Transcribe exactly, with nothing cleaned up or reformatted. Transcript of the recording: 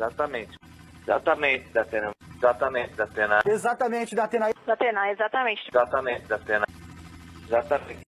Exatamente. Exatamente, Datena. Exatamente, Datena. Exatamente, Datena. Datena, exatamente. Exatamente, Datena. Exatamente.